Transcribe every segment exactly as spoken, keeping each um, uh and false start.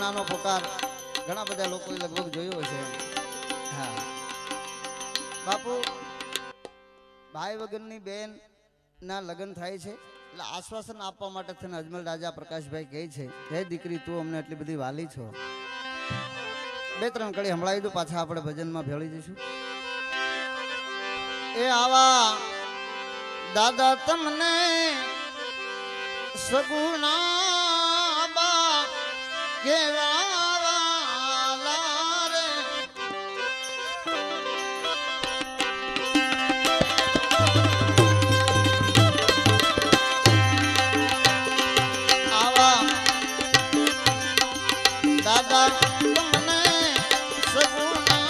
ઘણાનો પોકાર ઘણા બધા લોકોએ લગભગ જોયો હશે। હા બાપુ ભાઈ વગરની બેન ના લગ્ન થાય છે એટલે આશ્વાસન આપવા માટે થઈને અજમલ રાજા પ્રકાશભાઈ કહે છે, હે દીકરી તું અમને એટલી બધી વાલી છો। બે ત્રણ કડી સંભળાવી દો, પાછા આપણે ભજનમાં ભેળી જઈશું। એ આવા દાદા તમને સગુણા બા કેવા વાલા રે, આવા દાદા તમને સગુણા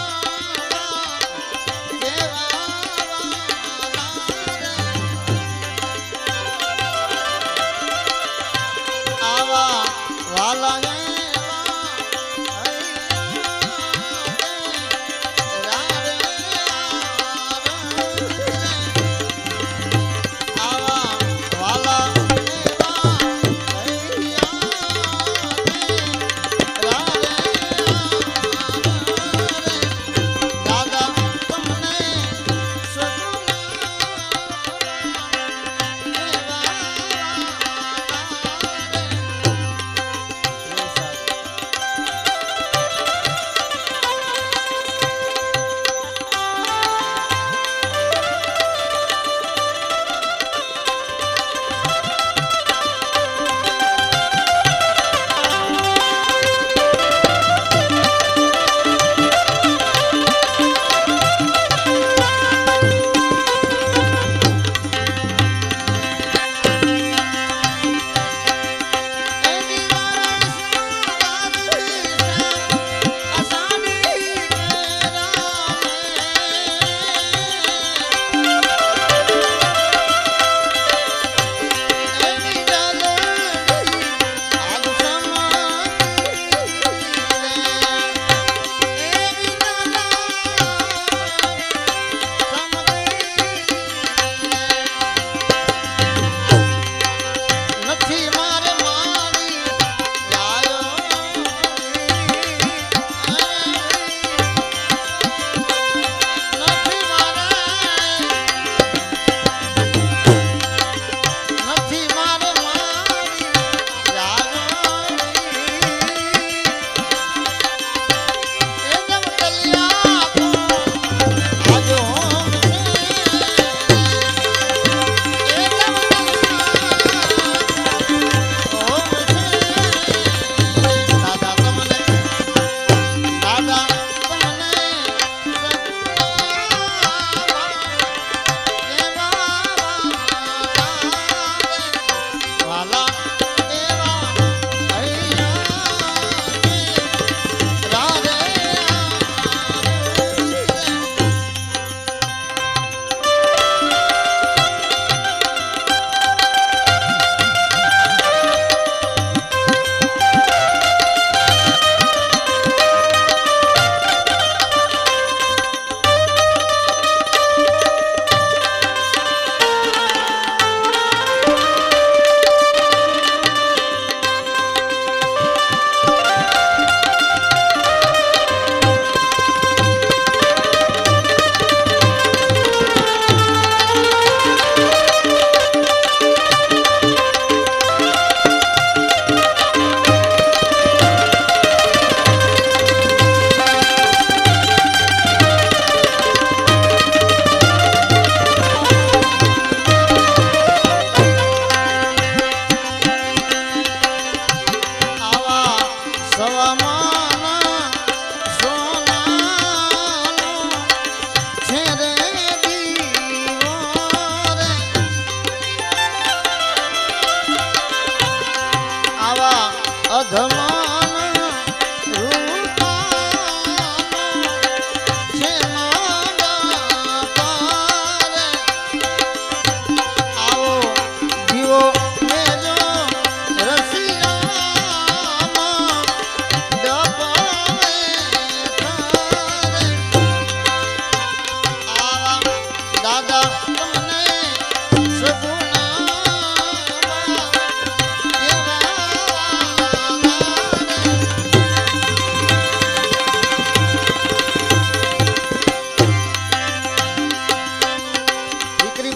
वाला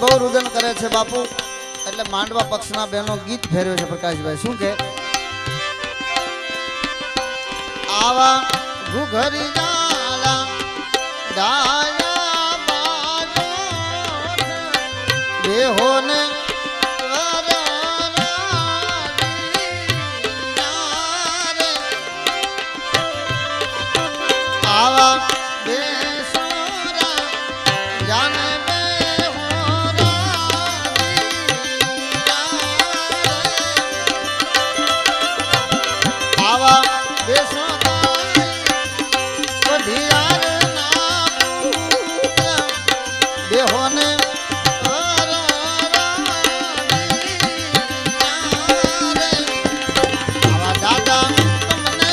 એવો રુદન કરે છે બાપુ એટલે માંડવા પક્ષના બહેનો ગીત ફેરવે છે પ્રકાશભાઈ શું કે આવા ઘુઘરી ડાલા ડાયા બાજો બેહોને આવા બેસોરા જાને આવા બેસો બેહોને આવા દાદા તમને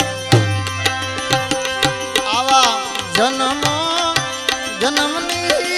જન્મ જન્મની